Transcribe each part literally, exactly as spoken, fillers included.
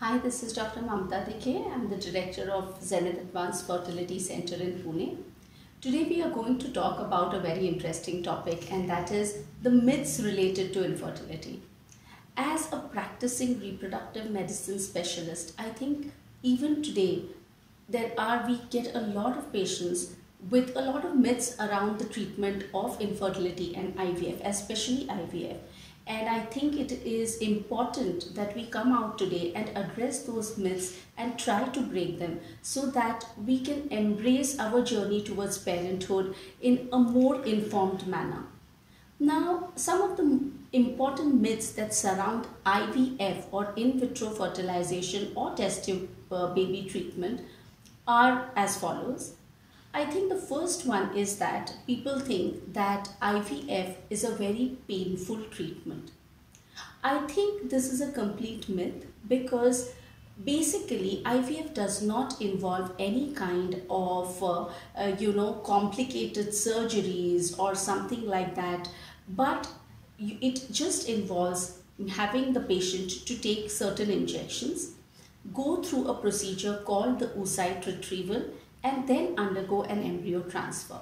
Hi, this is Doctor Mamta Dighe. I'm the director of Xenith Advanced Fertility Centre in Pune. Today we are going to talk about a very interesting topic, and that is the myths related to infertility. As a practicing reproductive medicine specialist, I think even today there are we get a lot of patients with a lot of myths around the treatment of infertility and I V F, especially I V F. And I think it is important that we come out today and address those myths and try to break them so that we can embrace our journey towards parenthood in a more informed manner. Now, some of the important myths that surround I V F or in vitro fertilization or test tube uh, baby treatment are as follows. I think the first one is that people think that I V F is a very painful treatment. I think this is a complete myth because basically I V F does not involve any kind of uh, uh, you know complicated surgeries or something like that, but it just involves having the patient to take certain injections, go through a procedure called the oocyte retrieval, and then undergo an embryo transfer.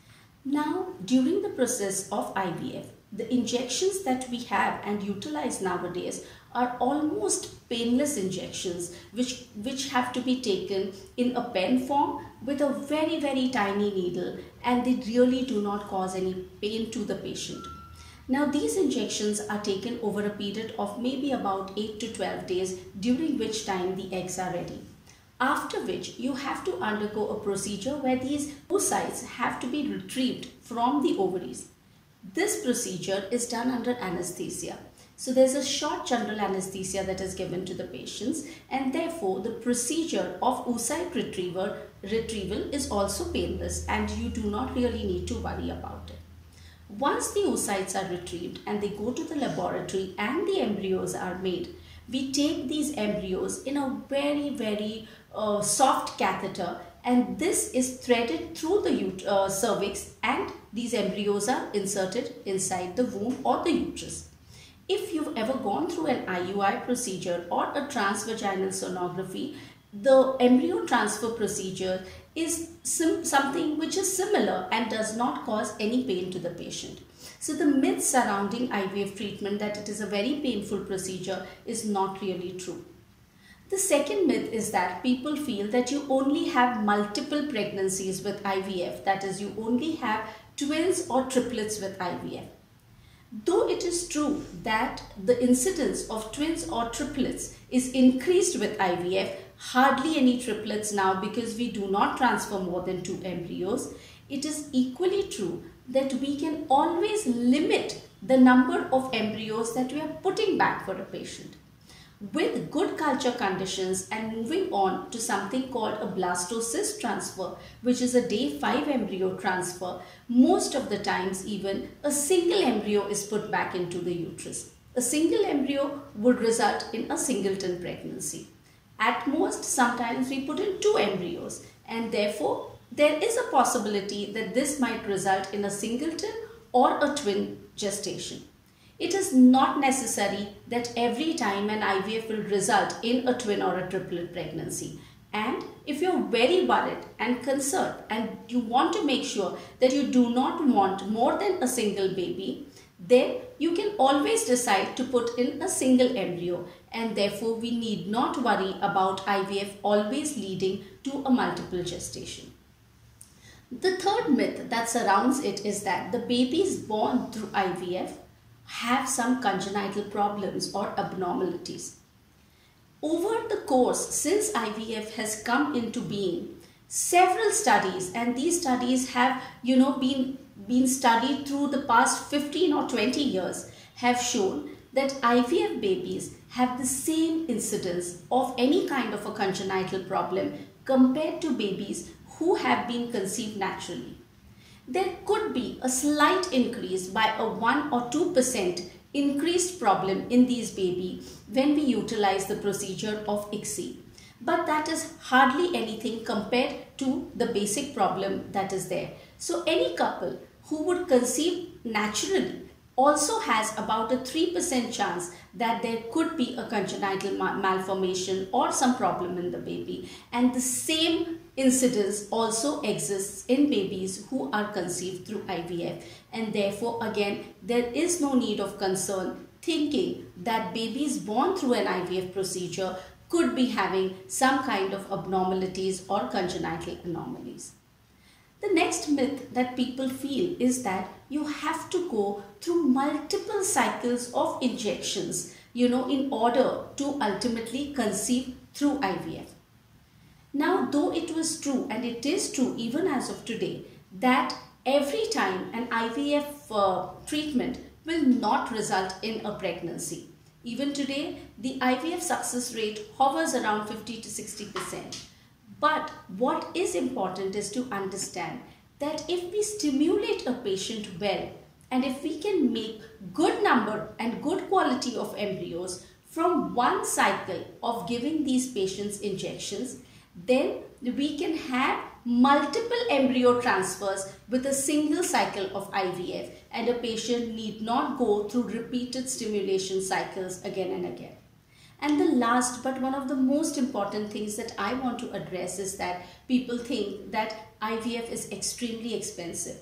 Now, during the process of I V F, the injections that we have and utilize nowadays are almost painless injections which, which have to be taken in a pen form with a very, very tiny needle, and they really do not cause any pain to the patient. Now, these injections are taken over a period of maybe about eight to twelve days, during which time the eggs are ready. After which you have to undergo a procedure where these oocytes have to be retrieved from the ovaries. This procedure is done under anesthesia. So there's a short general anesthesia that is given to the patients, and therefore the procedure of oocyte retrieval, retrieval is also painless, and you do not really need to worry about it. Once the oocytes are retrieved and they go to the laboratory and the embryos are made, we take these embryos in a very, very uh, soft catheter, and this is threaded through the uh, cervix, and these embryos are inserted inside the womb or the uterus. If you've ever gone through an I U I procedure or a transvaginal sonography, the embryo transfer procedure is something which is similar and does not cause any pain to the patient. So the myth surrounding I V F treatment that it is a very painful procedure is not really true. The second myth is that people feel that you only have multiple pregnancies with I V F, that is, you only have twins or triplets with I V F. Though it is true that the incidence of twins or triplets is increased with I V F, hardly any triplets now because we do not transfer more than two embryos, it is equally true that we can always limit the number of embryos that we are putting back for a patient. With good culture conditions and moving on to something called a blastocyst transfer, which is a day five embryo transfer, most of the times even a single embryo is put back into the uterus. A single embryo would result in a singleton pregnancy. At most, sometimes we put in two embryos, and therefore there is a possibility that this might result in a singleton or a twin gestation. It is not necessary that every time an I V F will result in a twin or a triplet pregnancy. And if you're very worried and concerned and you want to make sure that you do not want more than a single baby, then you can always decide to put in a single embryo, and therefore we need not worry about I V F always leading to a multiple gestation. The third myth that surrounds it is that the babies born through I V F have some congenital problems or abnormalities. Over the course, since I V F has come into being, several studies, and these studies have you know been been studied through the past fifteen or twenty years, have shown that I V F babies have the same incidence of any kind of a congenital problem compared to babies who have been conceived naturally. There could be a slight increase by a one or two percent increased problem in these babies when we utilize the procedure of I C S I, but that is hardly anything compared to the basic problem that is there. So any couple who would conceive naturally also has about a three percent chance that there could be a congenital ma malformation or some problem in the baby. And the same incidence also exists in babies who are conceived through I V F. And therefore, again, there is no need of concern thinking that babies born through an I V F procedure could be having some kind of abnormalities or congenital anomalies. The next myth that people feel is that you have to go through multiple cycles of injections, you know, in order to ultimately conceive through I V F. Now, though it was true, and it is true even as of today, that every time an I V F uh, treatment will not result in a pregnancy. Even today, the I V F success rate hovers around fifty to sixty percent. But what is important is to understand that if we stimulate a patient well, and if we can make good number and good quality of embryos from one cycle of giving these patients injections, then we can have multiple embryo transfers with a single cycle of I V F, and a patient need not go through repeated stimulation cycles again and again. And the last but one of the most important things that I want to address is that people think that I V F is extremely expensive.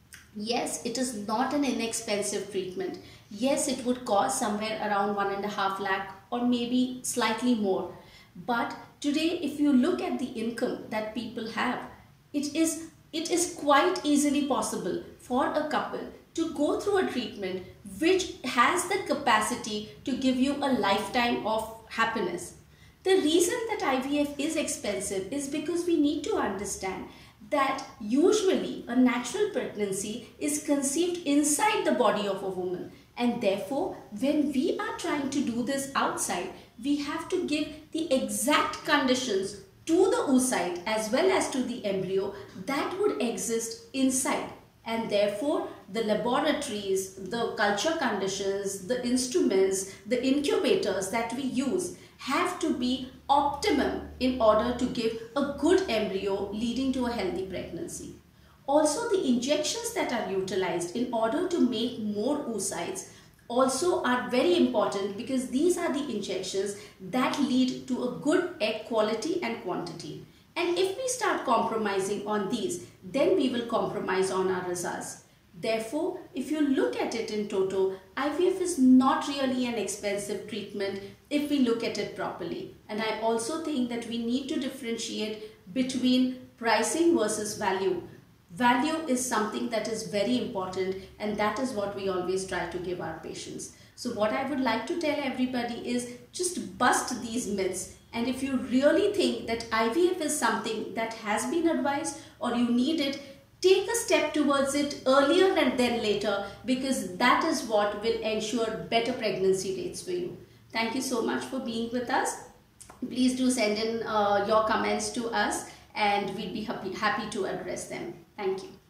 Yes, it is not an inexpensive treatment. Yes, it would cost somewhere around one and a half lakh or maybe slightly more. But today, if you look at the income that people have, it is, it is quite easily possible for a couple to go through a treatment which has the capacity to give you a lifetime of happiness. The reason that I V F is expensive is because we need to understand that usually a natural pregnancy is conceived inside the body of a woman, and therefore when we are trying to do this outside, we have to give the exact conditions to the oocyte as well as to the embryo that would exist inside. And therefore, the laboratories, the culture conditions, the instruments, the incubators that we use have to be optimum in order to give a good embryo leading to a healthy pregnancy. Also, the injections that are utilized in order to make more oocytes also are very important, because these are the injections that lead to a good egg quality and quantity. And if we start compromising on these, then we will compromise on our results. Therefore, if you look at it in toto, I V F is not really an expensive treatment if we look at it properly. And I also think that we need to differentiate between pricing versus value. Value is something that is very important, and that is what we always try to give our patients. So what I would like to tell everybody is just bust these myths. And if you really think that I V F is something that has been advised or you need it, take a step towards it earlier and then later, because that is what will ensure better pregnancy rates for you. Thank you so much for being with us. Please do send in uh, your comments to us, and we'll be happy, happy to address them. Thank you.